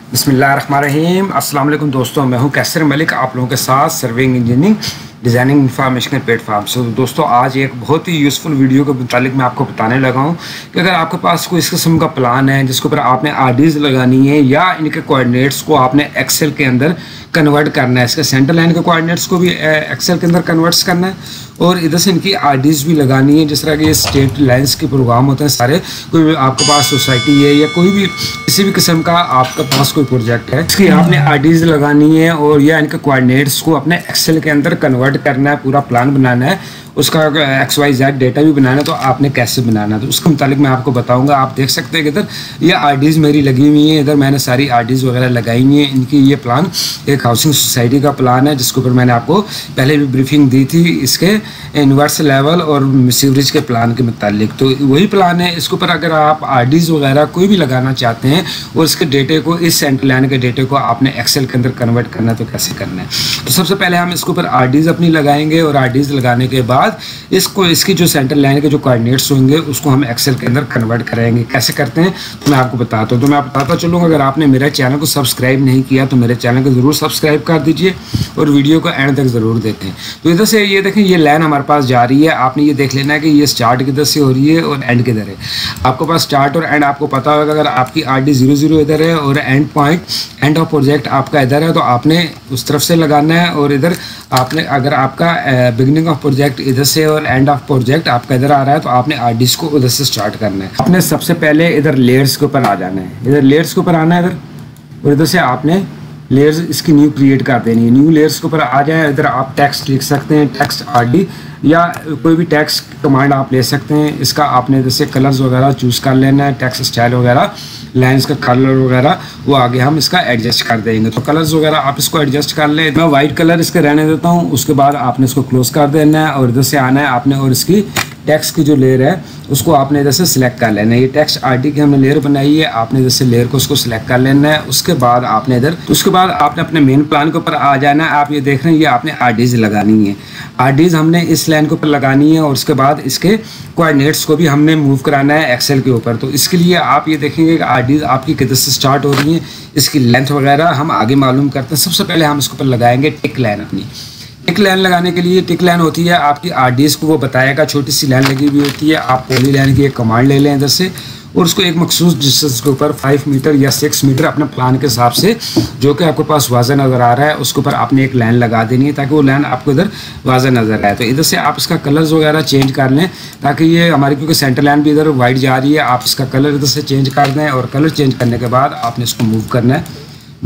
बिस्मिल्लाहिर्रहमानिर्रहीम। अस्सलाम वालेकुम दोस्तों, मैं हूं कैसर मलिक आप लोगों के साथ serving engineering designing information platform से। दोस्तों आज एक बहुत ही यूज़फुल वीडियो के मुतालिक मैं आपको बताने लगा हूं कि अगर आपके पास कोई इस किस्म का प्लान है जिसके ऊपर आपने आरडीज लगानी है या इनके कोऑर्डिनेट्स को आपने एक्सेल के अंदर कन्वर्ट करना है, इसके सेंटर लाइन के कोऑर्डिनेट्स को भी एक्सेल के अंदर कन्वर्ट्स करना है और इधर से इनकी आरडीज भी लगानी है। जिस तरह के ये स्टेट लाइन्स के प्रोग्राम होते हैं सारे, कोई आपके पास सोसाइटी है या कोई भी किसी भी किस्म का आपके पास कोई प्रोजेक्ट है, इसकी आपने आरडीज लगानी है और या इनके कोऑर्डिनेट्स को अपने एक्सेल के अंदर कन्वर्ट करना है, पूरा प्लान बनाना है, उसका XYZ डेटा भी बनाना है। तो आपने कैसे बनाना है तो उसके मुतालिक मैं आपको बताऊंगा। आप देख सकते हैं कि इधर ये आरडीज मेरी लगी हुई हैं, इधर मैंने सारी आरडीज वगैरह लगाई हुई हैं। इनकी ये प्लान एक हाउसिंग सोसाइटी का प्लान है जिसके ऊपर मैंने आपको पहले भी ब्रीफिंग दी थी इसके यूनिवर्सल लेवल और सीवरेज के प्लान के मुतालिक। तो वही प्लान है, इसके ऊपर अगर आप आरडीज वगैरह कोई भी लगाना चाहते हैं और इसके डेटे को, इस सेंटर लाइन के डेटे को आपने एक्सेल के अंदर कन्वर्ट करना है तो कैसे करना है। तो सबसे पहले हम इसके ऊपर आरडीज अपनी लगाएंगे और आरडीज लगाने के बाद इसको, इसकी जो सेंटर लाइन के जो कोऑर्डिनेट्स होंगे उसको हम एक्सेल के अंदर कन्वर्ट करेंगे। कैसे करते हैं तो मैं आपको बताता हूँ। तो मैं बताता चलूँगा, अगर आपने मेरे चैनल को सब्सक्राइब नहीं किया तो मेरे चैनल को ज़रूर सब्सक्राइब कर दीजिए और वीडियो को एंड तक ज़रूर देखें। तो इधर से ये देखें, ये लाइन हमारे पास जा रही है। आपने ये देख लेना है कि ये स्टार्ट किधर से हो रही है और एंड किधर है। आपके पास स्टार्ट और एंड आपको पता होगा। अगर आपकी RD 00 इधर है और end point, end of project आपका इधर है तो आपने उस तरफ से लगाना है। और इधर आपने, अगर आपका बिगिनिंग ऑफ प्रोजेक्ट इधर से और एंड ऑफ प्रोजेक्ट आपका इधर आ रहा है तो आपने आरडीज को उधर से स्टार्ट करना है। आपने सबसे पहले इधर लेयर्स के ऊपर आ जाना है, इधर लेयर्स के ऊपर आना है इधर, और इधर से आपने लेयर्स इसकी न्यू क्रिएट कर देनी है। न्यू लेयर्स के ऊपर आ जाए, इधर आप टेक्स्ट लिख सकते हैं, टेक्स्ट आरडी या कोई भी टेक्स्ट कमांड आप ले सकते हैं। इसका आपने जैसे कलर्स वगैरह चूज़ कर लेना है, टेक्स्ट स्टाइल वगैरह, लाइन्स का कलर वगैरह वो आगे हम इसका एडजस्ट कर देंगे। तो कलर्स वगैरह आप इसको एडजस्ट कर लें। मैं वाइट कलर इसके रहने देता हूँ। उसके बाद आपने इसको क्लोज कर देना है और इधर से आना है आपने और इसकी टेक्स्ट की जो लेयर है उसको आपने इधर से सिलेक्ट कर लेना है। ये टेक्स्ट आरडी की हमने लेयर बनाई है, आपने इधर से लेयर को उसको सिलेक्ट कर लेना है। उसके बाद आपने इधर, उसके बाद आपने अपने मेन प्लान के ऊपर आ जाना है। आप ये देख रहे हैं, ये आपने आरडीज लगानी है। आरडीज हमने इस लाइन के ऊपर लगानी है और उसके बाद इसके कोऑर्डिनेट्स को भी हमने मूव कराना है एक्सेल के ऊपर। तो इसके लिए आप ये देखेंगे कि आरडीज आपकी किधर से स्टार्ट हो रही है, इसकी लेंथ वगैरह हम आगे मालूम करते हैं। सबसे पहले हम इसके ऊपर लगाएंगे टिक लाइन। अपनी टिक लाइन लगाने के लिए, टिक लाइन होती है आपकी आरडीज को वो बताएगा, छोटी सी लाइन लगी हुई होती है। आप पॉली लाइन की एक कमांड ले लें इधर से और उसको एक मखसूस डिस्टेंस के ऊपर 5 मीटर या 6 मीटर अपने प्लान के हिसाब से जो कि आपके पास वाज़ा नज़र आ रहा है उसके ऊपर आपने एक लाइन लगा देनी है ताकि वो लाइन आपको इधर वाज़ा नज़र आए। तो इधर से आप इसका कलर्स वगैरह चेंज कर लें ताकि ये हमारी, क्योंकि सेंटर लाइन भी इधर वाइट जा रही है, आप इसका कलर इधर से चेंज कर दें और कलर चेंज करने के बाद आपने इसको मूव करना है।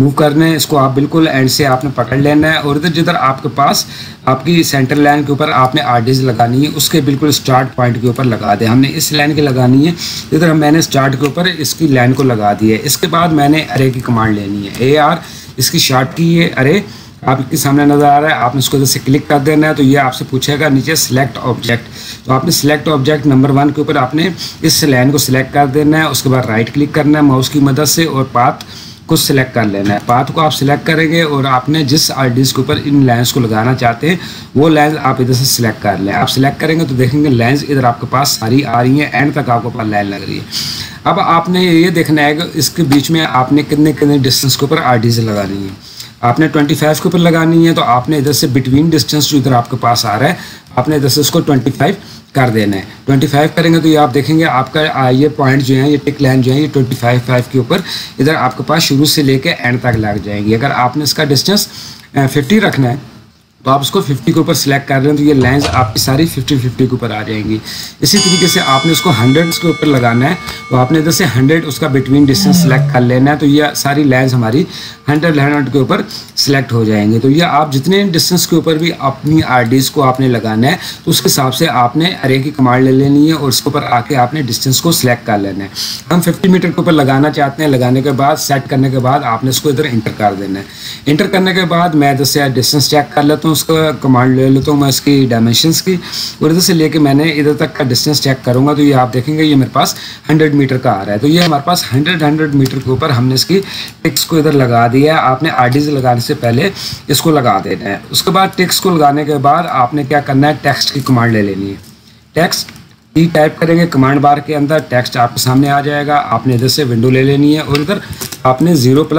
इसको आप बिल्कुल एंड से आपने पकड़ लेना है और इधर जिधर आपके पास आपकी सेंटर लाइन के ऊपर आपने आरडीज लगानी है उसके बिल्कुल स्टार्ट पॉइंट के ऊपर लगा दें। हमने इस लाइन की लगानी है, इधर मैंने स्टार्ट के ऊपर इसकी लाइन को लगा दी है। इसके बाद मैंने अरे की कमांड लेनी है, AR इसकी शॉर्ट की है अरे, आपके सामने नज़र आ रहा है। आपने इसको जैसे क्लिक कर देना है तो ये आपसे पूछेगा नीचे सिलेक्ट ऑब्जेक्ट। तो आपने सिलेक्ट ऑब्जेक्ट नंबर 1 के ऊपर आपने इस लाइन को सिलेक्ट कर देना है। उसके बाद राइट क्लिक करना है माउस की मदद से और पाथ को सिलेक्ट कर लेना है। पाथ को आप सिलेक्ट करेंगे और आपने जिस आरडीज के ऊपर इन लाइन्स को लगाना चाहते हैं वो लाइन्स आप इधर से सिलेक्ट कर लें। आप सिलेक्ट करेंगे तो देखेंगे लाइन्स इधर आपके पास सारी आ रही हैं, एंड तक आपके पास लाइन लग रही है। अब आपने ये देखना है कि इसके बीच में आपने कितने कितने डिस्टेंस के ऊपर आरडीज लगानी है। आपने 25 के ऊपर लगानी है तो आपने इधर से बिटवीन डिस्टेंस जो इधर आपके पास आ रहा है आपने इधर से उसको 25 कर देना है। 25 करेंगे तो ये आप देखेंगे आपका ये पॉइंट जो है, ये टिक लाइन जो है, ये 25 के ऊपर इधर आपके पास शुरू से लेके एंड तक लग जाएंगी। अगर आपने इसका डिस्टेंस 50 रखना है तो आप इसको 50 के ऊपर सिलेक्ट कर रहे हैं तो ये लाइंस आपकी सारी 50 के ऊपर आ जाएंगी। इसी तरीके से आपने इसको 100 के ऊपर लगाना है तो आपने इधर से 100 उसका बिटवीन डिस्टेंस सिलेक्ट कर लेना है। तो ये सारी लाइंस हमारी 100 के ऊपर सिलेक्ट हो जाएंगे। तो ये आप जितने डिस्टेंस के ऊपर भी अपनी आरडीज को आपने लगाना है तो उसके हिसाब से आपने अरे की कमांड ले लेनी है और उसके ऊपर आके आपने डिस्टेंस को सिलेक्ट कर लेना है। हम 50 मीटर के ऊपर लगाना चाहते हैं, लगाने के बाद सेट करने के बाद आपने इसको इधर इंटर कर देना है। इंटर करने के बाद मैं इधर से डिस्टेंस चेक कर लेता हूँ, उसका कमांड ले लेता हूँ मैं इसकी डायमेंशंस की और इधर से लेके मैंने इधर तक का डिस्टेंस चेक करूँगा तो ये आप देखेंगे ये मेरे पास 100 मीटर का आ रहा है। तो ये हमारे पास 100 मीटर के ऊपर हमने इसकी टिक्स को इधर लगा दिया है। आपने आरडीज लगाने से पहले इसको लगा देना है। उसके बाद टिक्स को लगाने के बाद आपने क्या करना है, टेक्स्ट की कमांड ले लेनी है। टेक्स्ट ई टाइप करेंगे कमांड बार के अंदर, टेक्स्ट आपके सामने आ जाएगा। आपने इधर से विंडो ले लेनी है और इधर आपने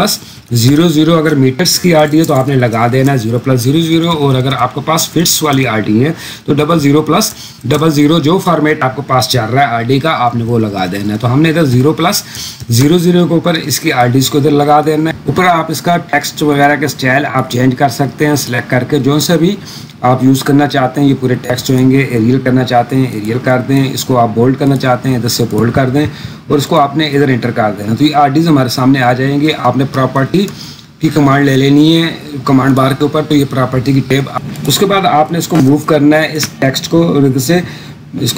0+00 अगर मीटर्स की आरडी है तो आपने लगा देना है 0+00, और अगर आपके पास फिट्स वाली आरडी है तो 00+00 जो फॉर्मेट आपके पास चल रहा है आरडी का आपने वो लगा देना है। तो हमने इधर 0+00 के ऊपर इसकी आरडीज को इधर लगा देना है। ऊपर आप इसका टेक्स्ट वगैरह के स्टाइल आप चेंज कर सकते हैं सिलेक्ट करके, जो से भी आप यूज़ करना चाहते हैं। ये पूरे टेक्स्ट होंगे, एरियल करना चाहते हैं एरियल कर दें, इसको आप बोल्ड करना चाहते हैं इधर से बोल्ड कर दें और इसको आपने इधर एंटर कर देना। तो ये आरडीज हमारे सामने आ जाएंगे। आपने प्रॉपर्टी की कमांड ले लेनी है कमांड बार के ऊपर, तो ये प्रॉपर्टी की टैब, उसके बाद आपने इसको मूव करना है इस टेक्स्ट को, और इधर से इसको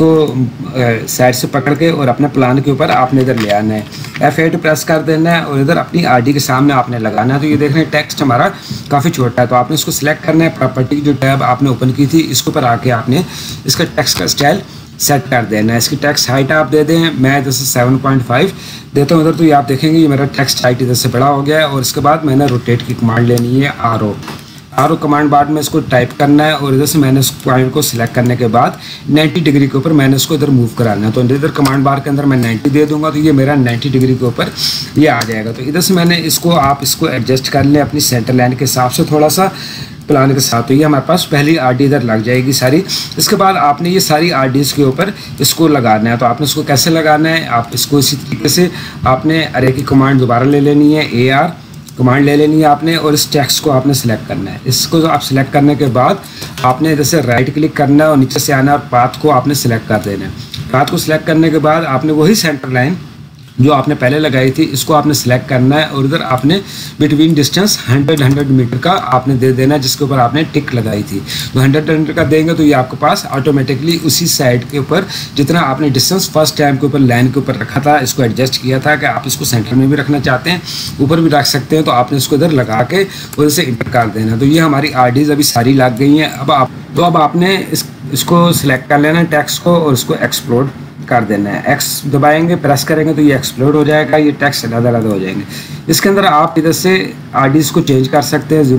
साइड से पकड़ के और अपने प्लान के ऊपर आपने इधर ले आना है। F8 प्रेस कर देना है और इधर अपनी आरडी के सामने आपने लगाना है। तो ये देख रहे हैं टेक्स्ट हमारा काफ़ी छोटा है, तो आपने इसको सिलेक्ट करना है। प्रॉपर्टी की जो टैब आपने ओपन की थी इसके ऊपर आके आपने इसका टेक्स्ट का स्टाइल सेट कर देना है। इसकी टेक्स्ट हाइट आप दे दें, मैं इधर से 7.5 देता हूँ इधर, तो ये आप देखेंगे ये मेरा टेक्स्ट हाइट इधर से बड़ा हो गया है। और इसके बाद मैंने रोटेट की कमांड लेनी है आर ओ कमांड बार में इसको टाइप करना है और इधर से मैंने इस पॉइंट को सिलेक्ट करने के बाद 90 डिग्री के ऊपर मैंने इसको इधर मूव कराना है। तो इधर कमांड बार के अंदर मैं 90 दे दूंगा तो ये मेरा 90 डिग्री के ऊपर ये आ जाएगा। तो इधर से मैंने इसको आप इसको एडजस्ट कर लें अपनी सेंटर लाइन के हिसाब से थोड़ा सा प्लान के साथ। तो ये हमारे पास पहली आरडी इधर लग जाएगी सारी। इसके बाद आपने ये सारी आरडीज के ऊपर इसको लगाना है। तो आपने इसको कैसे लगाना है, आप इसको इसी तरीके से आपने अरे की कमांड दोबारा ले लेनी है, AR कमांड ले लेनी है आपने, और इस टेक्स्ट को आपने सेलेक्ट करना है। इसको आप सेलेक्ट करने के बाद आपने इधर से राइट क्लिक करना है और नीचे से आना है और पाथ को आपने सेलेक्ट कर देना है। पाथ को सिलेक्ट करने के बाद आपने वही सेंटर लाइन जो आपने पहले लगाई थी इसको आपने सेलेक्ट करना है और इधर आपने बिटवीन डिस्टेंस 100 मीटर का आपने दे देना है जिसके ऊपर आपने टिक लगाई थी। तो 100 का देंगे तो ये आपके पास ऑटोमेटिकली उसी साइड के ऊपर जितना आपने डिस्टेंस फर्स्ट टाइम के ऊपर लाइन के ऊपर रखा था, इसको एडजस्ट किया था कि आप इसको सेंटर में भी रखना चाहते हैं ऊपर भी रख सकते हैं, तो आपने इसको इधर लगा के और इसे इंटर कर देना। तो ये हमारी आरडीज अभी सारी लग गई हैं। अब आपने इसको सिलेक्ट कर लेना है टेक्स्ट को और इसको एक्सप्लोड कर देना है। X दबाएंगे प्रेस करेंगे तो ये एक्सप्लोड हो जाएगा, ये टेक्स्ट अलग-अलग हो जाएंगे। इसके अंदर आप इधर से आरडीज को चेंज कर सकते हैं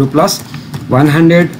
0+100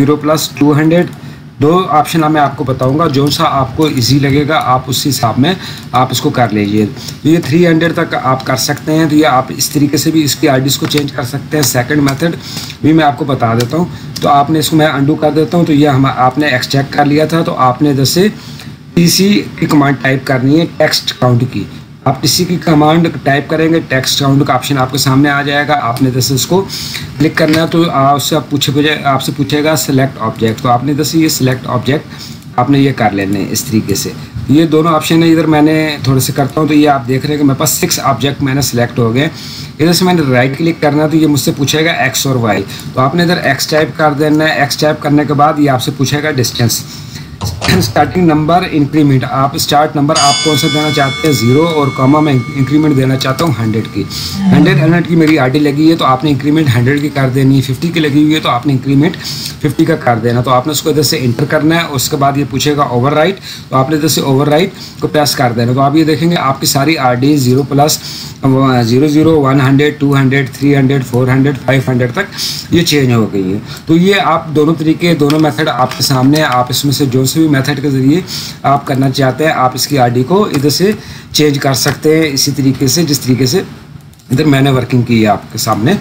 0+200 दो ऑप्शन मैं आपको बताऊंगा, जो सा आपको इजी लगेगा आप उस हिसाब में आप इसको कर लीजिए। तो ये 300 तक आप कर सकते हैं। तो ये आप इस तरीके से भी इसकी आरडीज को चेंज कर सकते हैं। सेकंड मेथड भी मैं आपको बता देता हूँ। तो आपने इसको मैं अंडू कर देता हूँ। तो ये आपने एक्सट्रैक्ट कर लिया था, तो आपने इधर से TC की कमांड टाइप करनी है टेक्स्ट काउंट की। आप TC की कमांड टाइप करेंगे, टेक्स्ट काउंट का ऑप्शन आपके सामने आ जाएगा। आपने इधर से इसको क्लिक करना है। तो उससे आपसे पूछेगा सेलेक्ट ऑब्जेक्ट, तो आपने इधर से ये सिलेक्ट ऑब्जेक्ट आपने ये कर लेने हैं इस तरीके से। ये दोनों ऑप्शन है, इधर मैंने थोड़े से करता हूँ। तो ये आप देख रहे हैं कि मेरे पास 6 ऑब्जेक्ट मैंने सेलेक्ट हो गए। इधर से मैंने राइट क्लिक करना है तो ये मुझसे पूछेगा X और Y, तो आपने इधर X टाइप कर देना है। X टाइप करने के बाद ये आपसे पूछेगा डिस्टेंस, स्टार्टिंग नंबर, इंक्रीमेंट। आप स्टार्ट नंबर आप कौन सा देना चाहते हैं 0 और कॉमा में इंक्रीमेंट देना चाहता हूँ 100 की। 100 की मेरी आरडी लगी है तो आपने इंक्रीमेंट 100 की कर देनी है। 50 की लगी हुई है तो आपने इंक्रीमेंट 50 का कर देना। तो आपने उसको इधर से इंटर करना है। उसके बाद ये पूछेगा ओवरराइट, तो आपने इधर से ओवरराइट को प्रेस कर देना। तो आप ये देखेंगे आपकी सारी आरडी 0+00 100 200 300 400 500 तक ये चेंज हो गई है। तो ये आप दोनों तरीके, दोनों मेथड आपके सामने है। आप इसमें से जो से भी मेथड के ज़रिए आप करना चाहते हैं आप इसकी आरडी को इधर से चेंज कर सकते हैं इसी तरीके से जिस तरीके से इधर मैंने वर्किंग की है आपके सामने।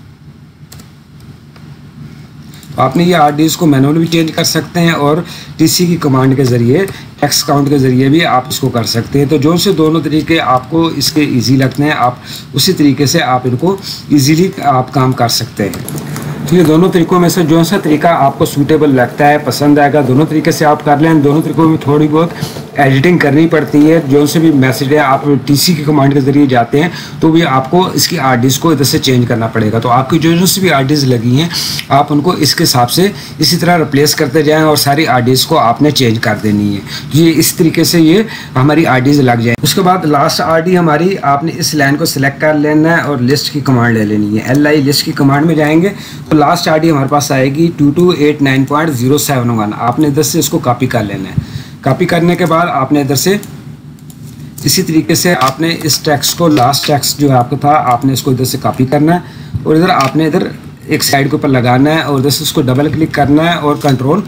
आपने ये आरडीज को मैनुअल भी चेंज कर सकते हैं और TC की कमांड के ज़रिए टेक्स्ट काउंट के ज़रिए भी आप इसको कर सकते हैं। तो जो से दोनों तरीके आपको इसके इजी लगते हैं आप उसी तरीके से आप इनको इजीली आप काम कर सकते हैं। तो ये दोनों तरीकों में से जो सा तरीका आपको सूटेबल लगता है, पसंद आएगा, दोनों तरीके से आप कर लें। दोनों तरीकों में थोड़ी बहुत एडिटिंग करनी पड़ती है। जो से भी मैसेज है आप TC की कमांड के ज़रिए जाते हैं तो भी आपको इसकी आरडीज को इधर से चेंज करना पड़ेगा। तो आपकी जो से भी आरडीज लगी हैं आप उनको इसके हिसाब से इसी तरह रिप्लेस करते जाएँ और सारी आरडीज को आपने चेंज कर देनी है। ये इस तरीके से ये हमारी आरडीज लग जाए। उसके बाद लास्ट आरडी हमारी आपने इस लाइन को सिलेक्ट कर लेना है और लिस्ट की कमांड ले लेनी है। LI लिस्ट की कमांड में जाएंगे तो लास्ट आरडी हमारे पास आएगी 2289.071। आपने इधर से इसको कॉपी कर लेना है। कॉपी करने के बाद आपने इधर से इसी तरीके से आपने इस टेक्स्ट को, लास्ट टेक्स्ट जो है आपका था, आपने इसको इधर से कॉपी करना है और इधर आपने इधर एक साइड के ऊपर लगाना है और इधर से उसको डबल क्लिक करना है और कंट्रोल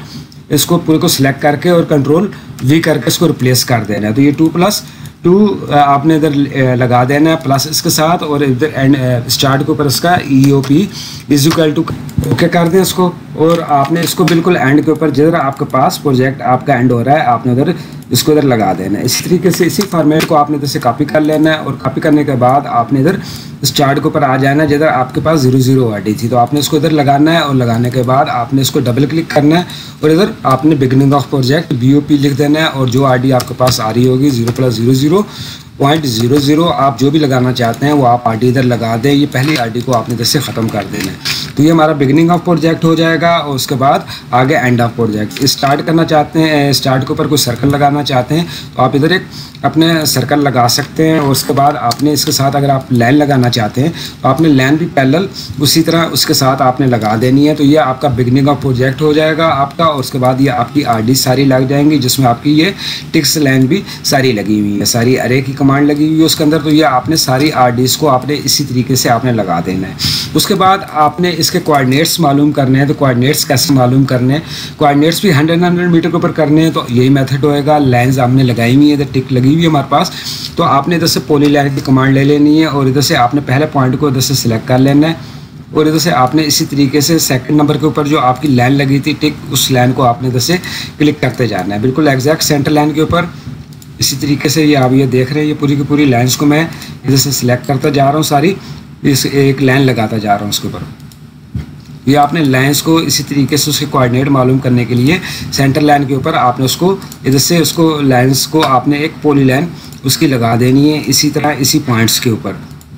इसको पूरे को सिलेक्ट करके और Ctrl+V करके इसको रिप्लेस कर देना है। तो ये 2+2 आपने इधर लगा देना है प्लस इसके साथ, और इधर एंड स्टार्ट के ऊपर इसका EOP = ओके कर दें इसको। और आपने इसको बिल्कुल एंड के ऊपर जिधर आपके पास प्रोजेक्ट आपका एंड हो रहा है आपने उधर इसको इधर लगा देना है। इसी तरीके से इसी फॉर्मेट को आपने इधर से कॉपी कर लेना है, और कॉपी करने के बाद आपने इधर स्टार्ट के ऊपर आ जाना है जिधर आपके पास 00 ID थी, तो आपने इसको इधर लगाना है। और लगाने के बाद आपने इसको डबल क्लिक करना है और इधर आपने बिगिनिंग ऑफ प्रोजेक्ट BOP लिख देना है, और जो ID आपके पास आ रही होगी 0+00.00 आप जो भी लगाना चाहते हैं वो आप ID इधर लगा दें। ये पहली ID को आपने इधर से ख़त्म कर देना है। तो ये हमारा बिगिनिंग ऑफ प्रोजेक्ट हो जाएगा, और उसके बाद आगे एंड ऑफ प्रोजेक्ट। स्टार्ट करना चाहते हैं, स्टार्ट के ऊपर कोई सर्कल लगाना चाहते हैं तो आप इधर एक अपने सर्कल लगा सकते हैं, और उसके बाद आपने इसके साथ अगर आप लाइन लगाना चाहते हैं तो आपने लाइन भी पैरेलल उसी तरह उसके साथ आपने लगा देनी है। तो ये आपका बिगिनिंग ऑफ प्रोजेक्ट हो जाएगा आपका, और उसके बाद ये आपकी RD सारी लग जाएंगी जिसमें आपकी ये टिक्स लाइन भी सारी लगी हुई है, सारी अरे की कमांड लगी हुई है उसके अंदर। तो ये आपने सारी RDs को आपने इसी तरीके से आपने लगा देना है। उसके बाद आपने इसके कोऑर्डिनेट्स मालूम करने हैं। तो कोऑर्डिनेट्स कैसे मालूम करने हैं, कोऑर्डिनेट्स भी 100 मीटर के ऊपर करने हैं, तो यही मेथड होएगा। लाइंस हमने लगाई हुई है, इधर टिक लगी हुई है हमारे पास, तो आपने इधर से पॉलीलाइन की कमांड ले लेनी है, और इधर से आपने पहले पॉइंट को इधर से सिलेक्ट कर लेना है, और इधर से आपने इसी तरीके से सेकंड नंबर के ऊपर जो आपकी लाइन लगी थी टिक, उस लाइन को आपने इधर से क्लिक करते जाना है बिल्कुल एग्जैक्ट सेंटर लाइन के ऊपर। इसी तरीके से ये आप ये देख रहे हैं, ये पूरी की पूरी लाइन्स को मैं इधर से सिलेक्ट करता जा रहा हूँ, सारी इस एक लाइन लगाता जा रहा हूँ उसके ऊपर। ये आपने लाइंस को इसी तरीके से उसके कोऑर्डिनेट मालूम करने के लिए सेंटर लाइन के ऊपर आपने उसको इधर से उसको लाइंस को आपने एक पॉली लाइन उसकी लगा देनी है, इसी तरह इसी पॉइंट्स के ऊपर।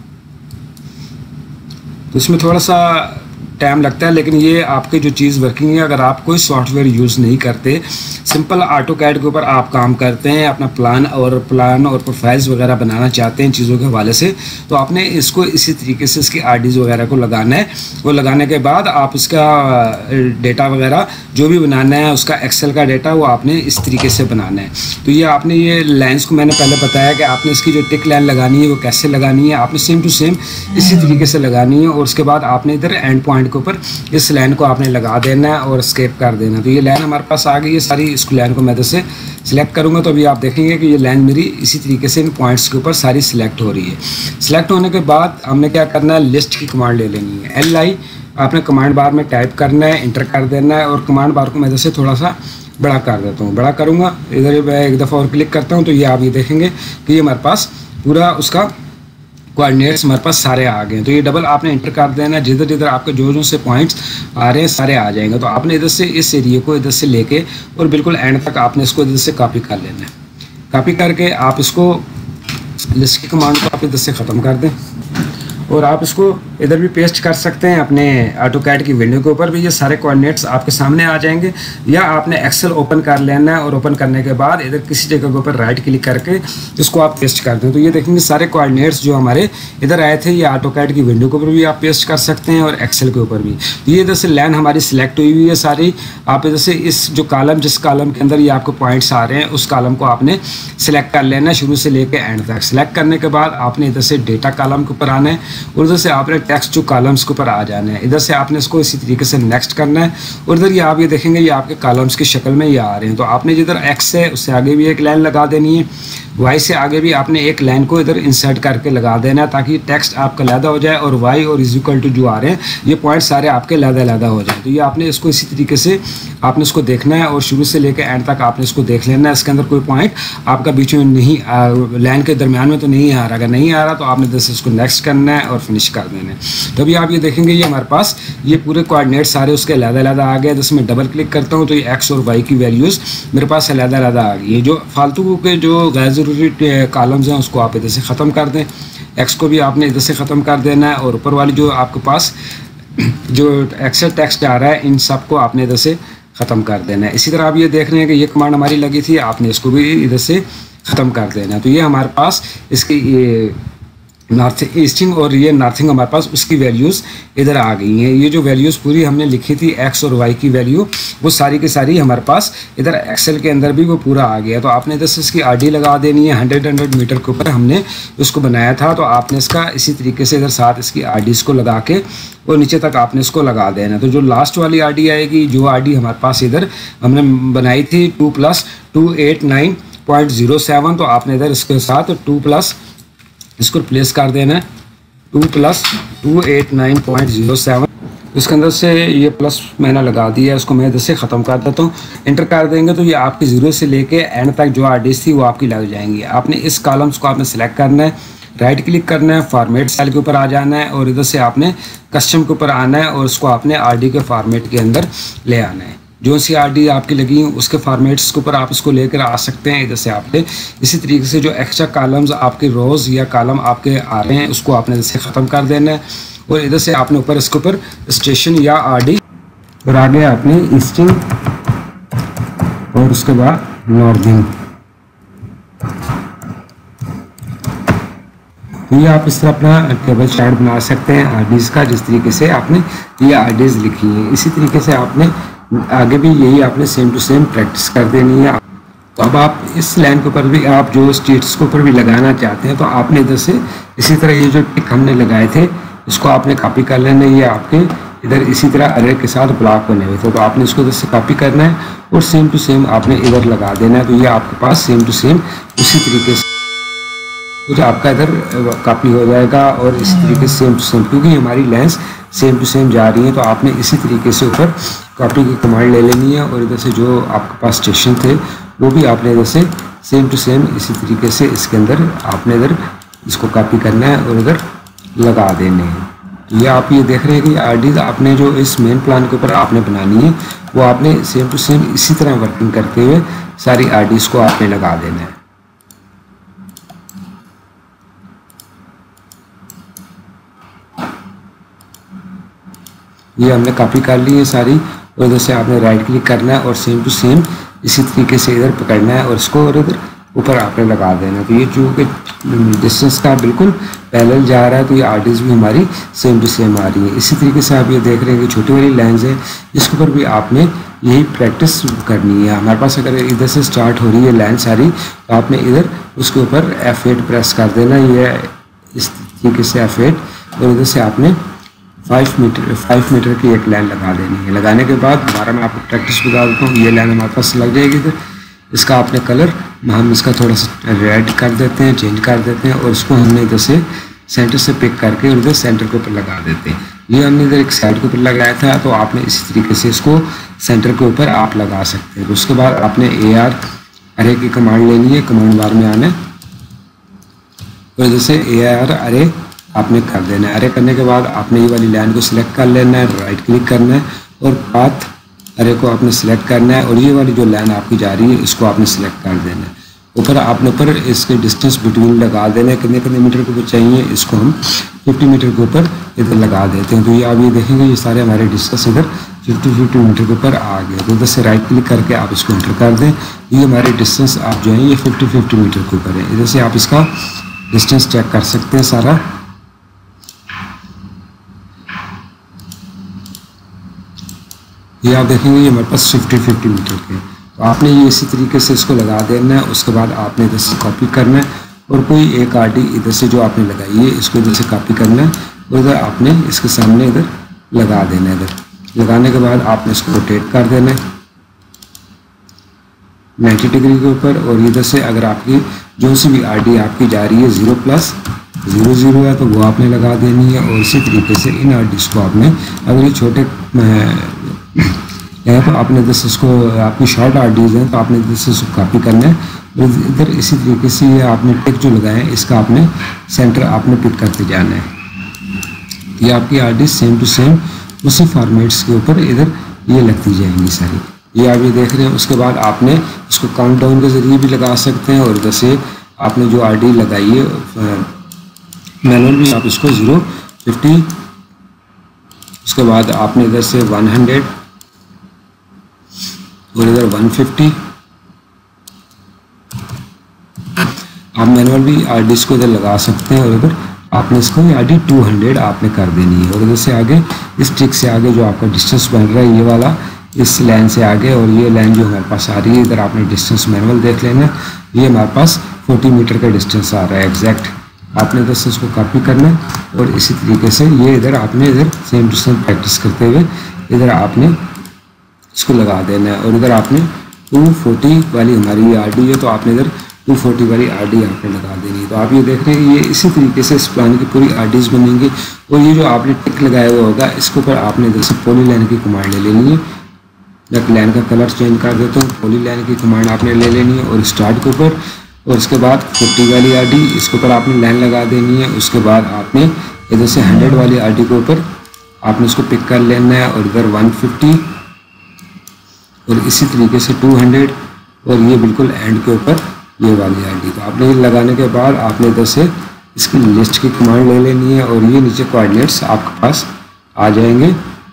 तो इसमें थोड़ा सा टाइम लगता है, लेकिन ये आपकी जो चीज़ वर्किंग है, अगर आप कोई सॉफ्टवेयर यूज़ नहीं करते, सिंपल AutoCAD के ऊपर आप काम करते हैं, अपना प्लान और प्रोफाइल्स वगैरह बनाना चाहते हैं चीज़ों के हवाले से, तो आपने इसको इसी तरीके से इसकी RDs वगैरह को लगाना है। वो लगाने के बाद आप इसका डेटा वगैरह जो भी बनाना है, उसका एक्सेल का डेटा वो आपने इस तरीके से बनाना है। तो ये आपने ये लाइन्स को मैंने पहले बताया कि आपने इसकी जो टिक लाइन लगानी है वो कैसे लगानी है, आपने सेम टू सेम इसी तरीके से लगानी है, और उसके बाद आपने इधर एंड पॉइंट के ऊपर इस लाइन को आपने लगा देना है और एस्केप कर देना। तो ये लाइन हमारे पास आ गई है सारी, इस लाइन को मैं इधर से सिलेक्ट करूंगा तो अभी आप देखेंगे कि ये लाइन मेरी इसी तरीके से इन पॉइंट्स के ऊपर सारी सिलेक्ट हो रही है। सिलेक्ट होने के बाद हमने क्या करना है, लिस्ट की कमांड ले लेनी है। LI आपने कमांड बार में टाइप करना है, इंटर कर देना है, और कमांड बार को मैं इधर से थोड़ा सा बड़ा कर देता हूँ, बड़ा करूँगा इधर मैं एक दफ़ा और क्लिक करता हूँ, तो ये आप ये देखेंगे कि ये हमारे पास पूरा उसका कोऑर्डिनेट्स हमारे पास सारे आ गए हैं। तो ये डबल आपने इंटर कर देना है, जिधर जिधर आपके जो से पॉइंट्स आ रहे हैं सारे आ जाएंगे। तो आपने इधर से इस एरिया को इधर से लेके और बिल्कुल एंड तक आपने इसको इधर से कॉपी कर लेना है। कॉपी करके आप इसको लिस्ट की कमांड को आप इधर से ख़त्म कर दें, और आप इसको इधर भी पेस्ट कर सकते हैं अपने AutoCAD की विंडो के ऊपर भी, ये सारे कोऑर्डिनेट्स आपके सामने आ जाएंगे। या आपने एक्सेल ओपन कर लेना है, और ओपन करने के बाद इधर किसी जगह के ऊपर राइट क्लिक करके इसको आप पेस्ट कर दें। तो ये देखेंगे सारे कोऑर्डिनेट्स जो हमारे इधर आए थे, ये AutoCAD की विंडो के ऊपर भी आप पेस्ट कर सकते हैं, और एक्सेल के ऊपर भी। तो ये इधर से लाइन हमारी सिलेक्ट हुई हुई है सारी। आप इधर से इस जो कॉलम, जिस कॉलम के अंदर ये आपको पॉइंट्स आ रहे हैं, उस कॉलम को आपने सिलेक्ट कर लेना है शुरू से लेकर एंड तक। सिलेक्ट करने के बाद आपने इधर से डेटा कॉलम के ऊपर आना है, और उधर से आपने टेक्स्ट जो कॉलम्स के ऊपर आ जाना है। इधर से आपने इसको इसी तरीके से नेक्स्ट करना है, और इधर ये आप ये देखेंगे ये आपके कॉलम्स की शक्ल में ये आ रहे हैं। तो आपने जिधर एक्स है उससे आगे भी एक लाइन लगा देनी है, वाई से आगे भी आपने एक लाइन को इधर इंसर्ट करके लगा देना है, ताकि टेक्स्ट आपका लैदा हो जाए, और वाई और इज इक्वल टू जो आ रहे हैं ये पॉइंट सारे आपके लैदा हो जाए। तो ये आपने इसको इसी तरीके से आपने इसको देखना है, और शुरू से लेकर एंड तक आपने इसको देख लेना है। इसके अंदर कोई पॉइंट आपका बीच में नहीं, लाइन के दरमियान में तो नहीं आ रहा। अगर नहीं आ रहा तो आपने इधर से इसको नेक्स्ट करना है और फिनिश कर देना है। तो अभी आप ये देखेंगे ये हमारे पास ये पूरे कोऑर्डिनेट सारे उसके लैदा आ गए। जिसमें डबल क्लिक करता हूँ तो ये एक्स और वाई की वैल्यूज़ मेरे पास लैदा आ गई है। जो फालतू के जो गैर ज़रूरी कॉलम्स हैं उसको आप इधर से ख़त्म कर दें। एक्स को भी आपने इधर से ख़त्म कर देना है, और ऊपर वाली जो आपके पास जो एक्सेल टेक्स्ट आ रहा है इन सब को आपने इधर से ख़त्म कर देना है। इसी तरह आप ये देख रहे हैं कि ये कमांड हमारी लगी थी, आपने इसको भी इधर से ख़त्म कर देना है। तो ये हमारे पास इसकी नॉर्थ ईस्टिंग और ये नॉर्थिंग हमारे पास उसकी वैल्यूज़ इधर आ गई हैं। ये जो वैल्यूज़ पूरी हमने लिखी थी एक्स और वाई की वैल्यू, वो सारी की सारी हमारे पास इधर एक्सेल के अंदर भी वो पूरा आ गया। तो आपने इधर से इसकी आरडी लगा देनी है। 100 मीटर के ऊपर हमने उसको बनाया था, तो आपने इसका इसी तरीके से इधर साथ इसकी आरडीज़ को लगा के और नीचे तक आपने इसको लगा देना। तो जो लास्ट वाली आरडी आएगी, जो आरडी हमारे पास इधर हमने बनाई थी 2 + 289.07, तो आपने इधर इसके साथ 2 + इसको रिप्लेस कर देना है 2 + 289.07। इसके अंदर से ये प्लस मैंने लगा दिया है, इसको मैं इधर से ख़त्म कर देता हूँ। इंटर कर देंगे तो ये आपकी 0 से लेके एंड तक जो आरडीज थी वो आपकी लग जाएंगी। आपने इस कॉलम्स को आपने सेलेक्ट करना है, राइट क्लिक करना है, फॉर्मेट सेल के ऊपर आ जाना है और इधर से आपने कस्टम के ऊपर आना है और उसको आपने आरडी के फॉर्मेट के अंदर ले आना है। जो सी आरडी आपकी लगी हैं उसके फॉर्मेट्स के ऊपर आप इसको लेकर आ सकते हैं। इधर से आपने इसी तरीके से जो एक्स्ट्रा कॉलम्स आपके रोज़ या कॉलम आपके आ रहे हैं उसको आपने इधर से ख़त्म कर देना है और इधर से आपने ऊपर इसके ऊपर स्टेशन या आरडी और आगे आपने ईस्टिंग और उसके बाद नॉर्थिंग। तो ये आप इस तरह अपना टेबल चार्ट बना सकते हैं आरडीज़ का, जिस तरीके से आपने ये आरडीज़ लिखी हैं। इसी तरीके से आपने आगे भी यही आपने सेम टू सेम प्रैक्टिस कर देनी है। तो अब आप इस लाइन के ऊपर भी आप जो स्टेट्स के ऊपर भी लगाना चाहते हैं तो आपने इधर से इसी तरह ये जो टिक हमने लगाए थे इसको आपने कॉपी कर लेना है। ये आपके इधर इसी तरह अरे के साथ ब्लॉक बने हुए थे, तो आपने इसको इधर से कॉपी करना है और सेम टू सेम आपने इधर लगा देना है। तो ये आपके पास सेम टू सेम उसी तरीके से कुछ आपका इधर कॉपी हो जाएगा और इसी तरीके से सेम टू सेम, क्योंकि हमारी लेंस सेम टू सेम जा रही है तो आपने इसी तरीके से ऊपर कॉपी की कमांड ले लेनी है और इधर से जो आपके पास स्टेशन थे वो भी आपने इधर से सेम टू सेम इसी तरीके से इसके अंदर आपने इधर इसको कॉपी करना है और इधर लगा देने हैं। तो ये आप ये देख रहे हैं कि आरडीज आपने जो इस मेन प्लान के ऊपर आपने बनानी है वो आपने सेम टू सेम इसी तरह वर्किंग करते हुए सारी आरडीज को आपने लगा देना है। ये हमने कॉपी कर ली है सारी और इधर से आपने राइट क्लिक करना है और सेम टू सेम इसी तरीके से इधर पकड़ना है और इसको और इधर ऊपर आपने लगा देना है। तो ये जो कि डिस्टेंस का बिल्कुल पैरेलल जा रहा है तो ये आरडीज भी हमारी सेम टू सेम आ रही है। इसी तरीके से आप ये देख रहे हैं कि छोटी वाली लाइन्स है, इसके ऊपर भी आपने यही प्रैक्टिस करनी है। हमारे पास अगर इधर से स्टार्ट हो रही है लाइन सारी तो आपने इधर उसके ऊपर F8 प्रेस कर देना। ये इस तरीके से F8 और इधर से आपने 5 मीटर की एक लाइन लगा देनी है। लगाने के बाद दोबारा मैं आपको प्रैक्टिस बता देता हूँ। ये लाइन हमारे पास लग जाएगी इधर, इसका आपने कलर हम इसका थोड़ा सा रेड कर देते हैं, चेंज कर देते हैं और इसको हमने इधर से सेंटर से पिक करके इधर सेंटर के ऊपर लगा देते हैं। ये हमने इधर एक साइड के ऊपर लगाया था तो आपने इसी तरीके से इसको सेंटर के ऊपर आप लगा सकते हैं। उसके बाद आपने AR अरे की कमांड लेनी है, कमांड बार में आना है और इधर से AR अरे आपने कर देना है। अरे करने के बाद आपने ये वाली लाइन को सिलेक्ट कर लेना है, राइट क्लिक करना है और पाथ अरे को आपने सिलेक्ट करना है और ये वाली जो लाइन आपकी जा रही है इसको आपने सिलेक्ट कर देना है। ऊपर आपने ऊपर इसके डिस्टेंस बिटवीन लगा देना है, कितने मीटर के ऊपर चाहिए इसको हम 50 मीटर के ऊपर इधर लगा देते हैं। तो ये आप ये देखेंगे ये सारे हमारे डिस्टेंस इधर 50 मीटर के ऊपर आ गए। तो इधर से राइट क्लिक करके आप इसको एंटर कर दें। ये हमारे डिस्टेंस आप जो है ये 50 मीटर के ऊपर है। इधर से आप इसका डिस्टेंस चेक कर सकते हैं सारा। ये आप देखेंगे ये हमारे पास 50 मीटर के। तो आपने ये इसी तरीके से इसको लगा देना है। उसके बाद आपने इधर से कॉपी करना है और कोई एक आरडी इधर से जो आपने लगाई है इसको इधर से कॉपी करना है और इधर आपने इसके सामने इधर लगा देना है। इधर लगाने के बाद आपने इसको रोटेट कर देना है 90 डिग्री के ऊपर और इधर से अगर आपकी जो सी भी आरडी आपकी जा रही है 0+00 है तो वो आपने लगा देनी है। और इसी तरीके से इन आरडीज को आपने अगर ये छोटे है तो आपने इधर से इसको आपकी शॉर्ट आरडीज हैं तो आपने इधर से इसको कॉपी करना है और इधर इसी तरीके से ये आपने टिक जो लगाए हैं इसका आपने सेंटर आपने पिक करते जाना है। ये आपकी आरडीज सेम टू सेम उसी फॉर्मेट्स के ऊपर इधर ये लगती जाएंगी सारी। ये आप ये देख रहे हैं। उसके बाद आपने इसको काउंट डाउन के ज़रिए भी लगा सकते हैं और इधर से आपने जो आरडी लगाई है मैनुअल भी आप इसको 0, 50, उसके बाद आपने इधर से 100 और इधर 150 आप मैनुअल भी आरडीज को इधर लगा सकते हैं और इधर आपने इसको आरडी 200 आपने कर देनी है। और इधर से आगे इस ट्रिक से आगे जो आपका डिस्टेंस बन रहा है ये वाला, इस लाइन से आगे, और ये लाइन जो हमारे पास आ रही है इधर आपने डिस्टेंस मैनुअल देख लेना, ये हमारे पास 40 मीटर का डिस्टेंस आ रहा है एग्जैक्ट। आपने इधर से इसको कॉपी करना है और इसी तरीके से ये इधर आपने इधर सेम टू सेम प्रैक्टिस करते हुए इधर आपने इसको लगा देना है। और इधर आपने 240 वाली हमारी आरडी है तो आपने इधर 240 वाली आरडी आपने लगा देनी है। तो आप ये देख रहे हैं ये इसी तरीके से इस प्लान की पूरी आरडीज बनेंगी। और ये जो आपने टिक लगाया हुआ होगा इसके ऊपर आपने इधर से पॉली लाइन की कमांड ले लेनी है। मैं लाइन का कलर चेंज कर देता हूँ, पॉली लाइन की कमांड आपने ले लेनी है और स्टार्ट के ऊपर, और उसके बाद 40 वाली आरडी इसके ऊपर आपने लाइन लगा देनी है। उसके बाद आपने इधर से 100 वाली आरडी के ऊपर आपने इसको पिक कर लेना है और इधर 150 और इसी तरीके से 200 और ये बिल्कुल एंड के ऊपर ये वाली आरडी। तो आपने ये लगाने के बाद आपने इधर से इसकी लिस्ट की कमांड ले लेनी है और ये नीचे कोऑर्डिनेट्स आपके पास आ जाएंगे।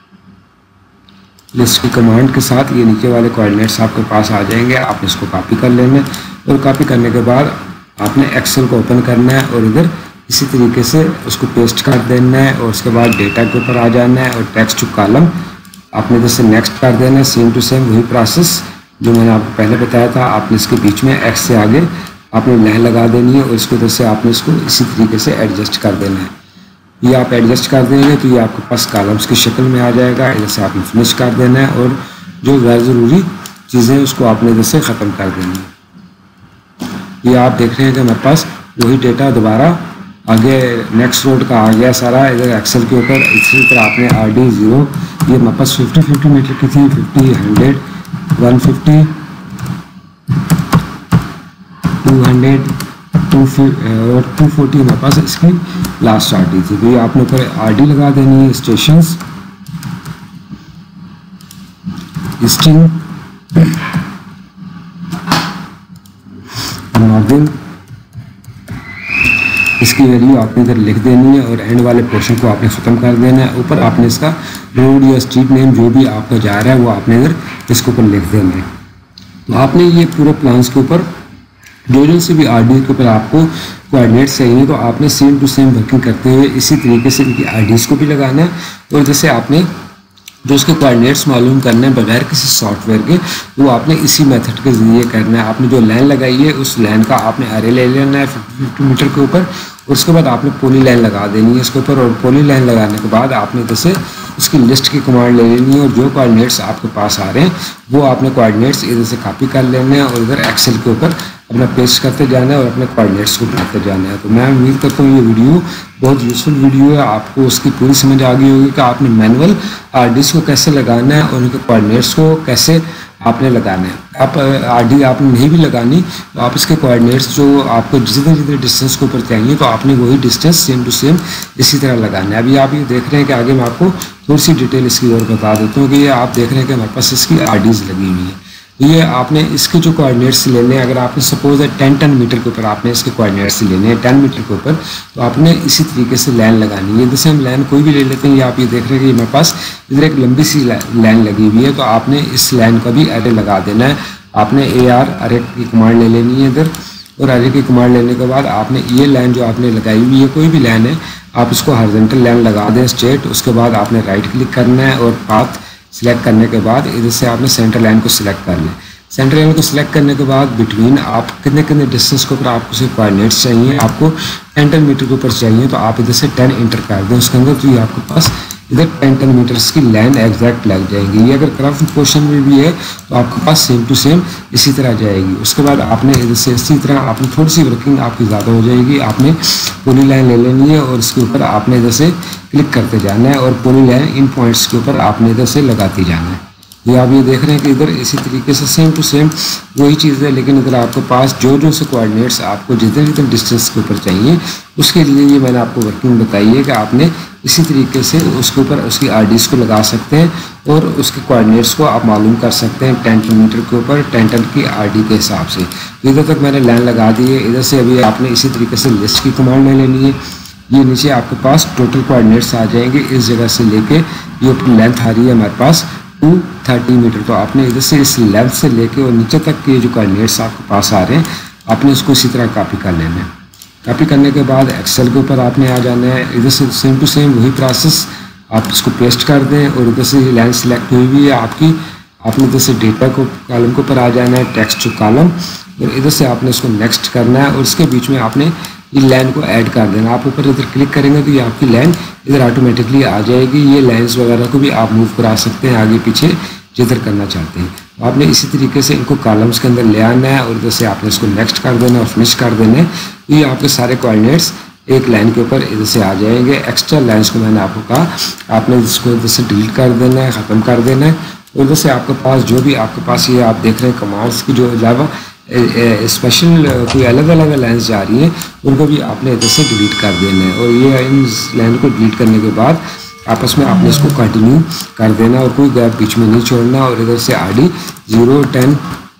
लिस्ट की कमांड के साथ ये नीचे वाले कोऑर्डिनेट्स आपके पास आ जाएंगे। आपने इसको कॉपी कर लेना है और कॉपी करने के बाद आपने एक्सेल को ओपन करना है और इधर इसी तरीके से उसको पेस्ट कर देना है और उसके बाद डेटा के ऊपर आ जाना है और टेक्स्ट टू कॉलम आपने इधर से नेक्स्ट कर देना है। सेम टू सेम वही प्रोसेस जो मैंने आपको पहले बताया था। आपने इसके बीच में एक्स से आगे आपने लाइन लगा देनी है और इसको इधर से आपने इसको इसी तरीके से एडजस्ट कर देना है। ये आप एडजस्ट कर देंगे तो ये आपके पास कॉलम्स की शक्ल में आ जाएगा। इधर से आपने फिनिश कर देना है और जो गैर ज़रूरी चीज़ें उसको आपने इधर से ख़त्म कर देनी है। ये आप देख रहे हैं कि हमारे पास वही डेटा दोबारा आगे नेक्स्ट रोड का आ गया सारा इधर एक्सेल के ऊपर। इसी तरह आपने RD 0 ये हमारे पास 50 मीटर की थी, 50, 100, 150, 200 और 240 हमारे पास इसकी लास्ट RD थी। तो ये आपने ऊपर RD लगा देनी है। स्टेशंस, ईस्टिंग, नॉर्दर्न, इसकी वैल्यू आपने इधर लिख देनी है और एंड वाले पोर्शन को आपने ख़त्म कर देना है। ऊपर आपने इसका रोड या स्ट्रीट नेम जो भी आपका जा रहा है वो आपने इधर इसके ऊपर लिख देना है। तो आपने ये पूरे प्लान्स के ऊपर जो से भी आरडी के ऊपर आपको कोऑर्डिनेट्स चाहिए तो आपने सेम टू सेम वर्किंग करते हुए इसी तरीके से इनकी आरडीज को भी लगाना है। और जैसे आपने जो उसके कोऑर्डिनेट्स मालूम करना है बगैर किसी सॉफ्टवेयर के वो आपने इसी मेथड के ज़रिए करना है। आपने जो लाइन लगाई है उस लाइन का आपने अरे ले लेना है 50 मीटर के ऊपर और उसके बाद आपने पॉली लाइन लगा देनी है इसके ऊपर। और पॉली लाइन लगाने के बाद आपने जैसे उसकी लिस्ट की कमांड ले लेनी है और जो कोऑर्डिनेट्स आपके पास आ रहे हैं वो आपने कोऑर्डिनेट्स इधर से कॉपी कर लेने हैं और इधर एक्सेल के ऊपर अपना पेस्ट करते जाना है और अपने कोऑर्डिनेट्स को बनाते जाना है। तो मैं उम्मीद करता हूँ ये वीडियो बहुत यूज़फुल वीडियो है, आपको उसकी पूरी समझ आ गई होगी कि आपने मैनुअल आरडीज को कैसे लगाना है और उनके कोऑर्डिनेट्स को कैसे आपने लगाना है। आप आरडी आपने नहीं भी लगानी तो आप इसके कोऑर्डिनेट्स जो आपको जितने जितने डिस्टेंस के ऊपर चाहिए तो आपने वही डिस्टेंस सेम टू सेम इसी तरह लगाना है। अभी आप ये देख रहे हैं कि आगे मैं आपको थोड़ी सी डिटेल इसकी और बता देता हूँ कि ये आप देख रहे हैं कि हमारे पास इसकी आरडीज लगी हुई है। ये आपने इसके जो कोऑर्डिनेट्स लेने हैं अगर आपने सपोज है 10 मीटर के ऊपर आपने इसके कोऑर्डिनेट्स लेने हैं 10 मीटर के ऊपर तो आपने इसी तरीके से लाइन लगानी है। जैसे हम लाइन कोई भी ले लेते हैं, ये आप ये देख रहे हैं कि मेरे पास इधर एक लंबी सी लाइन लगी हुई है तो आपने इस लाइन का भी अरे लगा देना है। आपने AR अरे की कमांड ले लेनी है इधर और अरे की कमांड लेने के बाद आपने ये लाइन जो आपने लगाई हुई है कोई भी लाइन है आप इसको हॉरिजॉन्टल लाइन लगा दें स्ट्रेट। उसके बाद आपने राइट क्लिक करना है और पाथ सिलेक्ट करने के बाद इधर से आपने सेंटर लाइन को सिलेक्ट कर लें। सेंटर लाइन को सिलेक्ट करने के बाद बिटवीन आप कितने कितने डिस्टेंस के ऊपर आपको सिर्फ कोऑर्डिनेट्स चाहिए, आपको 10 मीटर के ऊपर चाहिए तो आप इधर से 10 इंटर कर दें उसके अंदर तो ये आपके पास इधर 10 मीटर्स की लाइन एग्जैक्ट लग जाएंगी। ये अगर कर्व पोर्शन में भी है तो आपके पास सेम टू सेम इसी तरह जाएगी। उसके बाद आपने इधर से इसी तरह आपने थोड़ी सी वर्किंग आपकी ज़्यादा हो जाएगी। आपने पॉली लाइन ले लेनी है और इसके ऊपर आपने इधर से क्लिक करते जाना है और पॉली लाइन इन पॉइंट्स के ऊपर आपने इधर से लगाती जाना है। ये आप ये देख रहे हैं कि इधर इसी तरीके से सेम टू सेम वही चीज़ है लेकिन इधर आपके पास जो से कोऑर्डिनेट्स आपको जितने जितने डिस्टेंस के ऊपर चाहिए उसके लिए ये मैंने आपको वर्किंग बताई है कि आपने इसी तरीके से उसके ऊपर उसकी आरडीज को लगा सकते हैं और उसके कोऑर्डिनेट्स को आप मालूम कर सकते हैं 10 मीटर के ऊपर 10 की आरडी के हिसाब से। इधर तक मैंने लाइन लगा दी है। इधर से अभी आपने इसी तरीके से लिस्ट की कमांड ले लेनी है। ये नीचे आपके पास टोटल कोऑर्डिनेट्स आ जाएंगे इस जगह से लेके ये अपनी लेंथ आ रही है हमारे पास 230 मीटर। तो आपने इधर से इस लेंथ से लेके और नीचे तक के जो कोऑर्डिनेट्स आपके पास आ रहे हैं आपने उसको इसी तरह कॉपी कर लेना है। कॉपी करने के बाद एक्सेल के ऊपर आपने आ जाना है, इधर से सेम टू सेम वही प्रोसेस आप इसको पेस्ट कर दें और इधर से लाइन सेलेक्ट हुई हुई है आपकी, आपने इधर से डेटा को कॉलम के ऊपर आ जाना है, टेक्स्ट टू कॉलम, और इधर से आपने इसको नेक्स्ट करना है और इसके बीच में आपने ये लाइन को ऐड कर देना। आप ऊपर इधर क्लिक करेंगे तो ये आपकी लाइन इधर ऑटोमेटिकली आ जाएगी। ये लाइंस वगैरह को भी आप मूव करा सकते हैं आगे पीछे जिधर करना चाहते हैं। तो आपने इसी तरीके से इनको कॉलम्स के अंदर ले आना है और इधर से आपने इसको नेक्स्ट कर देना और फिनिश कर देना है। तो ये आपके सारे कोऑर्डिनेट्स एक लाइन के ऊपर इधर से आ जाएंगे। एक्स्ट्रा लाइन्स को मैंने आपको कहा आपने इसको इधर से डिलीट कर देना है, ख़त्म कर देना है। और इधर से आपके पास जो भी आपके पास ये आप देख रहे हैं कमांड्स की जो अलावा स्पेशल कोई अलग अलग लाइन्स जा रही हैं उनको भी आपने इधर से डिलीट कर देना है। और ये इन लाइन को डिलीट करने के बाद आपस में आपने इसको कंटिन्यू कर देना और कोई गैप बीच में नहीं छोड़ना। और इधर से आरडी 0, 10,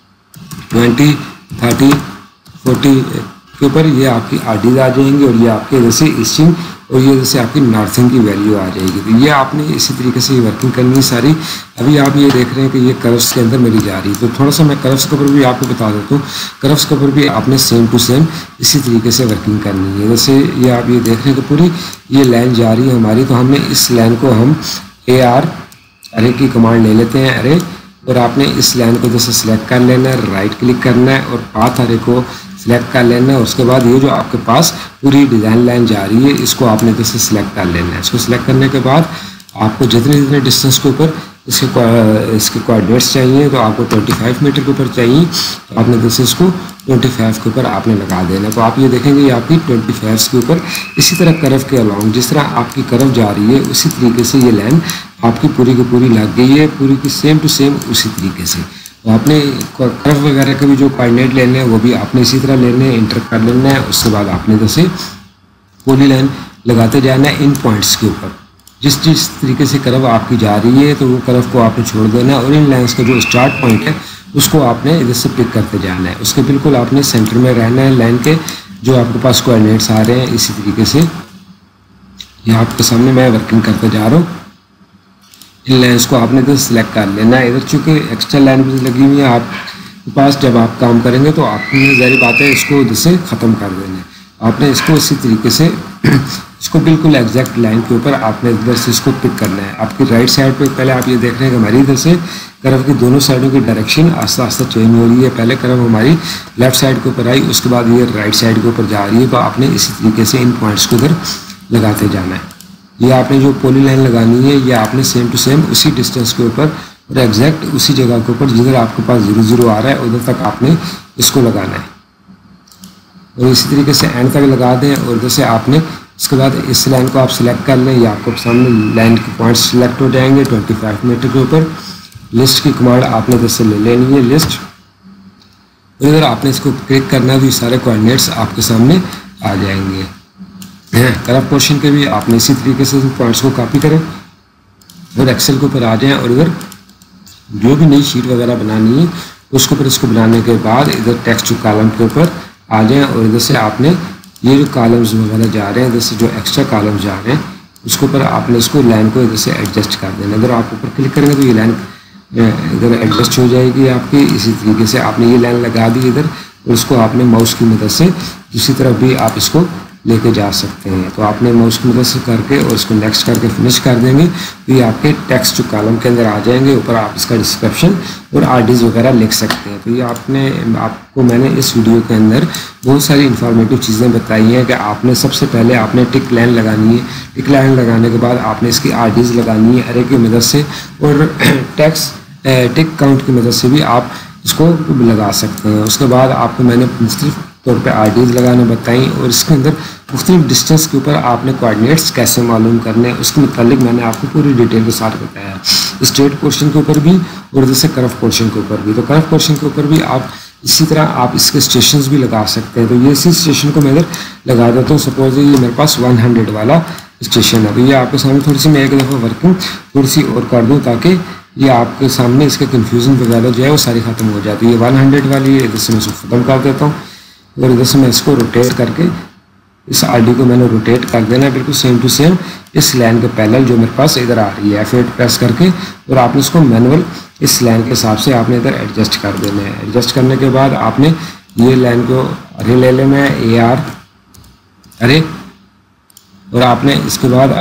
20, 30, 40 के ऊपर ये आपकी आरडीज आ जाएंगी और ये आपके इधर से ईस्टिंग और ये इधर से आपकी नॉर्थिंग की वैल्यू आ जाएगी। तो ये आपने इसी तरीके से वर्किंग करनी है सारी। अभी आप ये देख रहे हैं कि ये कर्व्स के अंदर मेरी जा रही है, तो थोड़ा सा मैं कर्व्स के ऊपर भी आपको बता देता हूँ। कर्व्स के ऊपर भी आपने सेम टू सेम इसी तरीके से वर्किंग करनी है। जैसे ये आप ये देख रहे हैं कि पूरी ये लाइन जा रही है हमारी, तो हमने इस लाइन को हम AR अरे की कमांड ले लेते हैं अरे, और आपने इस लाइन को जैसे सिलेक्ट कर लेना है, राइट क्लिक करना है और पाथ अरे को सिलेक्ट कर लेना है। उसके बाद ये जो आपके पास पूरी डिज़ाइन लाइन जा रही है इसको आपने जैसे सिलेक्ट कर लेना है। इसको सिलेक्ट करने के बाद आपको जितने जितने डिस्टेंस के ऊपर इसके कोऑर्डिनेट्स चाहिए, तो आपको 25 मीटर के ऊपर चाहिए, तो आपने जैसे इसको 25 के ऊपर आपने लगा देना। तो आप ये देखेंगे ये आपकी 25 के ऊपर इसी तरह कर्व के अलॉन्ग जिस तरह आपकी कर्व जा रही है उसी तरीके से ये लाइन आपकी पूरी की पूरी लग गई है, पूरी की सेम टू सेम उसी तरीके से। तो आपने कर्व वगैरह के भी जो कोऑर्डिनेट लेने हैं वो भी आपने इसी तरह लेने हैं, इंटर कर लेना है। उसके बाद आपने जैसे पूरी लाइन लगाते जाना है इन पॉइंट्स के ऊपर, जिस जिस तरीके से कर्व आपकी जा रही है तो वो कर्व को आपने छोड़ देना है और इन लाइन्स का जो स्टार्ट पॉइंट है उसको आपने इधर से पिक करते जाना है। उसके बिल्कुल आपने सेंटर में रहना है लाइन के, जो आपके पास कोऑर्डिनेट्स आ रहे हैं इसी तरीके से ये आपके सामने मैं वर्किंग करते जा रहा हूँ। इन लाइन्स को आपने इधर सेलेक्ट कर लेना है। इधर चूँकि एक्स्ट्रा लाइन भी लगी हुई है आपके पास, जब आप काम करेंगे तो आपने ज़ाहिर बात है इसको इधर से ख़त्म कर देना है। आपने इसको इसी तरीके से इसको बिल्कुल एग्जैक्ट लाइन के ऊपर आपने इधर से इसको पिक करना है। आपकी राइट साइड पे पहले आप ये देख रहे हैं कि हमारी इधर से कर्व की दोनों साइडों की डायरेक्शन आस्ता आस्ता चेंज हो रही है। पहले कर्व हमारी लेफ्ट साइड के ऊपर आई, उसके बाद ये राइट साइड के ऊपर जा रही है। तो आपने इसी तरीके से इन पॉइंट्स को इधर लगाते जाना है। ये आपने जो पॉली लाइन लगानी है ये आपने सेम टू सेम उसी डिस्टेंस के ऊपर और एग्जैक्ट उसी जगह के ऊपर जिधर आपके पास 0 0 आ रहा है उधर तक आपने इसको लगाना है और इसी तरीके से एंड तक लगा दें। और जैसे आपने इसके बाद इस लाइन को आप सिलेक्ट कर लें, ये आपको सामने लाइन के पॉइंट्स सिलेक्ट हो जाएंगे 25 मीटर के ऊपर। लिस्ट की कमांड आपने जैसे ले लेनी है लिस्ट, और इधर आपने इसको क्लिक करना है तो ये सारे कोऑर्डिनेट्स आपके सामने आ जाएंगे। कर्व पोर्शन के भी आपने इसी तरीके से पॉइंट्स को कॉपी करें और एक्सेल के ऊपर आ जाएं और इधर जो भी नई शीट वगैरह बनानी है उसके ऊपर इसको बनाने के बाद इधर टेक्स्ट टू कॉलम के ऊपर आ जाएं और इधर से आपने ये जो कॉलम्स वगैरह जा रहे हैं इधर से जो एक्स्ट्रा कॉलम्स जा रहे हैं उसके ऊपर आपने इसको लाइन को इधर से एडजस्ट कर देना। इधर आप ऊपर क्लिक करेंगे तो ये लाइन इधर एडजस्ट हो जाएगी आपकी। इसी तरीके से आपने ये लाइन लगा दी इधर और इसको आपने माउस की मदद से दूसरी तरफ भी आप इसको लेके जा सकते हैं। तो आपने माउस की मदद से करके और इसको नेक्स्ट करके फिनिश कर देंगे तो ये आपके टेक्स्ट टू कॉलम के अंदर आ जाएंगे। ऊपर आप इसका डिस्क्रिप्शन और आरडीज वगैरह लिख सकते हैं। तो ये आपको मैंने इस वीडियो के अंदर बहुत सारी इंफॉर्मेटिव चीज़ें बताई हैं कि आपने सबसे पहले आपने टिक लाइन लगानी है। टिक लाइन लगाने के बाद आपने इसकी आरडीज लगानी है अरे की मदद से, और टिक काउंट की मदद से भी आप इसको लगा सकते हैं। उसके बाद आपको मैंने मुख्तलिफ तौर पे आरडीज लगाना बताई और इसके अंदर मुख्तलिफ डिस्टेंस के ऊपर आपने कोऑर्डिनेट्स कैसे मालूम करने हैं उसके मुतालिक मैंने आपको पूरी डिटेल के साथ बताया। स्ट्रेट पोर्शन के ऊपर भी और जैसे कर्व पोर्शन के ऊपर भी। तो कर्व पोर्शन के ऊपर भी आप इसी तरह आप इसके स्टेशंस भी लगा सकते हैं। तो ये इसी स्टेशन को मैं इधर लगा देता हूँ। सपोज ये मेरे पास 100 वाला स्टेशन है, तो ये आपके सामने थोड़ी सी मैं एक दफ़ा वर्किंग थोड़ी सी और कर दूँ ताकि ये आपके सामने इसके कन्फ्यूज़न वगैरह जो है वो सारी ख़त्म हो जाती है। 100 वाली है, इधर से मैं इसको ख़त्म कर देता हूँ और इधर से मैं इसको रोटेट करके इस आरडी को मैंने रोटेट कर देना है बिल्कुल सेम टू सेम इस लाइन के पैरेलल जो मेरे पास इधर आ रही है। F8 प्रेस करके और आपने इसको मैनुअल इस लाइन के हिसाब से आपने इधर एडजस्ट कर देना है। एडजस्ट करने के बाद आपने ये लाइन को अरे ले लेना है AR अरे, और आपने इसके बाद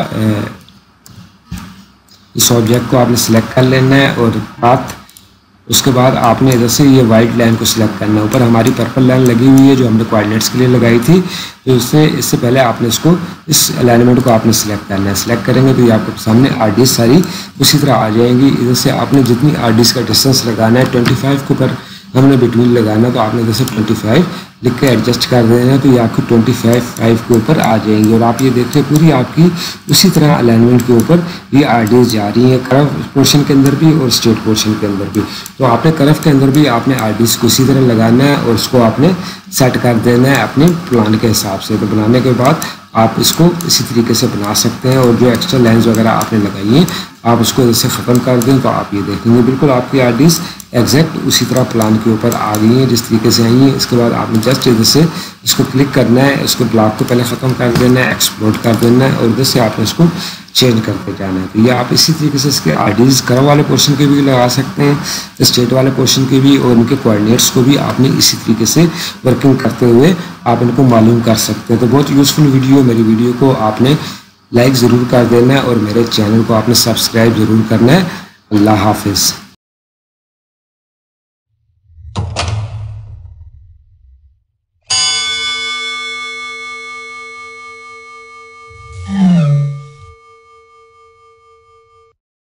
इस ऑब्जेक्ट को आपने सिलेक्ट कर लेना है और बात उसके बाद आपने इधर से ये वाइट लाइन को सिलेक्ट करना है। ऊपर हमारी पर्पल लाइन लगी हुई है जो हमने कोऑर्डिनेट्स के लिए लगाई थी, तो इससे पहले आपने इसको इस अलाइनमेंट को आपने सिलेक्ट करना है। सिलेक्ट करेंगे तो ये आपके सामने आरडीज सारी उसी तरह आ जाएंगी। इधर से आपने जितनी आरडीज का डिस्टेंस लगाना है 25 के ऊपर हमने बिटवीन लगाना, तो आपने इधर से 25 लिख के एडजस्ट कर देना है, तो ये आपको 25 के ऊपर आ जाएंगे। और आप ये देख रहे पूरी आपकी उसी तरह अलाइनमेंट के ऊपर ये आरडीज जा रही हैं, कर्व पोर्शन के अंदर भी और स्ट्रेट पोर्शन के अंदर भी। तो आपने कर्व के अंदर भी आपने आरडीज को इसी तरह लगाना है और उसको आपने सेट कर देना है अपने प्लान के हिसाब से। तो बनाने के बाद आप इसको इसी तरीके से बना सकते हैं, और जो एक्स्ट्रा लाइन्स वगैरह आपने लगाई हैं आप उसको जैसे ख़त्म कर दें तो आप ये देखेंगे बिल्कुल आपकी आरडीज एग्जैक्ट उसी तरह प्लान के ऊपर आ गई हैं जिस तरीके से आई हैं। इसके बाद आपने जस्ट इधर से इसको क्लिक करना है, इसको ब्लॉक को पहले ख़त्म कर देना है, एक्सप्लोर कर देना है और इधर से आपने इसको चेंज करते जाना है। तो ये आप इसी तरीके से इसके आरडीज कर्व वाले पोर्शन के भी लगा सकते हैं, स्ट्रेट वाले पोर्शन के भी, और इनके कोऑर्डिनेट्स को भी आपने इसी तरीके से वर्किंग करते हुए आप इनको मालूम कर सकते हैं। तो बहुत यूज़फुल वीडियो, मेरी वीडियो को आपने लाइक ज़रूर कर देना है और मेरे चैनल को आपने सब्सक्राइब ज़रूर करना है। अल्लाह हाफिज़।